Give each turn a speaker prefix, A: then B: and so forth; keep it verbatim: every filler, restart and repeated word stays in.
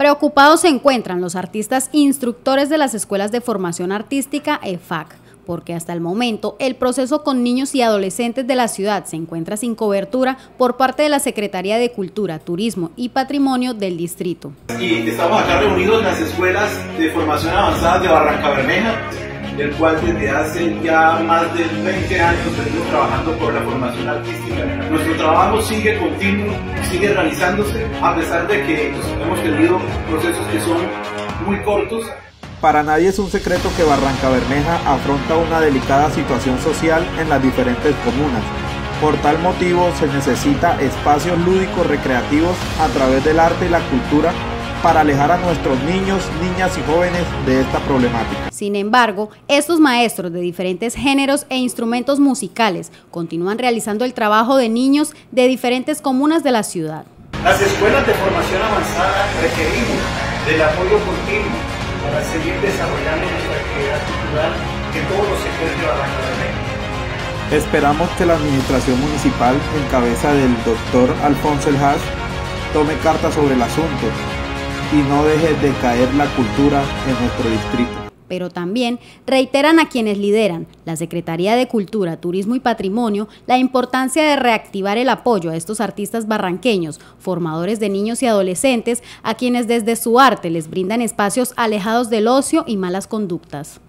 A: Preocupados se encuentran los artistas instructores de las escuelas de formación artística E F A C, porque hasta el momento el proceso con niños y adolescentes de la ciudad se encuentra sin cobertura por parte de la Secretaría de Cultura, Turismo y Patrimonio del distrito.
B: Y estamos acá reunidos en las escuelas de formación avanzada de Barrancabermeja, del cual desde hace ya más de veinte años venimos trabajando por la formación artística. Nuestro trabajo sigue continuo, sigue realizándose, a pesar de que pues, hemos tenido procesos que son muy cortos.
C: Para nadie es un secreto que Barrancabermeja afronta una delicada situación social en las diferentes comunas. Por tal motivo se necesita espacios lúdicos recreativos a través del arte y la cultura para alejar a nuestros niños, niñas y jóvenes de esta problemática.
A: Sin embargo, estos maestros de diferentes géneros e instrumentos musicales continúan realizando el trabajo de niños de diferentes comunas de la ciudad.
B: Las escuelas de formación avanzada requerimos del apoyo continuo para seguir desarrollando nuestra actividad cultural en todos los sectores de Barrancabermeja.
C: Esperamos que la administración municipal, en cabeza del doctor Alfonso El Hash, tome cartas sobre el asunto y no deje de caer la cultura en nuestro distrito.
A: Pero también reiteran a quienes lideran la Secretaría de Cultura, Turismo y Patrimonio la importancia de reactivar el apoyo a estos artistas barranqueños, formadores de niños y adolescentes, a quienes desde su arte les brindan espacios alejados del ocio y malas conductas.